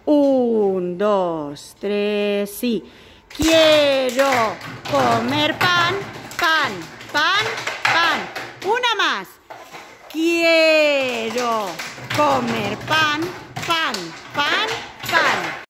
1, 2, 3, sí. Quiero comer pan, pan, pan, pan. Una más. Quiero comer pan, pan, pan.